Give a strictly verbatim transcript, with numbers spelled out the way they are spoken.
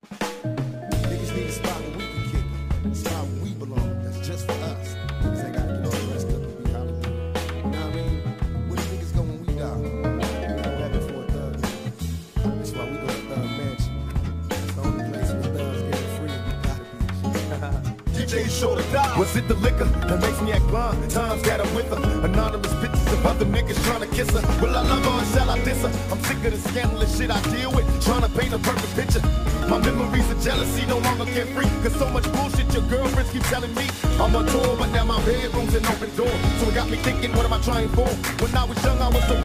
Niggas need a spot where we can kick it. A spot where we belong. That's just for us. Niggas ain't gotta get all dressed up and be Hollywood. You know what I mean? Where the niggas go when we die? We go heaven for a thug nigga. That's why we go to Thug Mansion. It's the only place where thugs get free and we gotta be. D J Short to die. Was it the liquor that makes me act blind? Times that I'm with her. Anonymous pictures of other niggas trying to kiss her. Will I love her or shall I diss her? I'm sick of the scandalous shit I deal with. Trying to paint a perfect picture. My memories of jealousy no longer carefree. Cause so much bullshit your girlfriends keep telling me. I'm on tour, but now my bedroom's an open door. So it got me thinking, what am I trying for? When I was young, I was so